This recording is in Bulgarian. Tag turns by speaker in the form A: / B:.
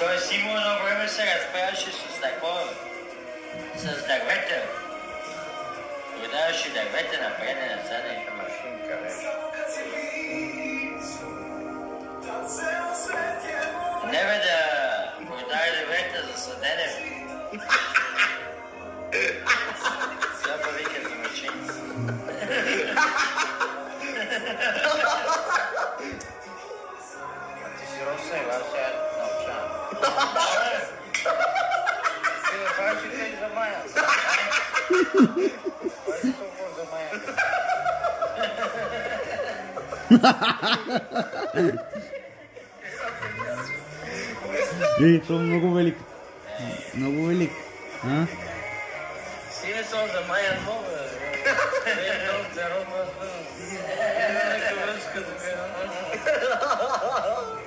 A: Той Симо едно време се разправяше с такова, с дървета. Продаваше дървета напред и назад и машинка, бе. Не бе да продава дървета за съдене. Сега па вика за машинка. Ти си Росен, аз сега научавам. Сега пак ще кажеш за Майя. Кой си толкова за Майя?
B: То много велик. Много велик.
A: Си не съм за Майя много, бе. Не толкова за Рома. Не връзка тук.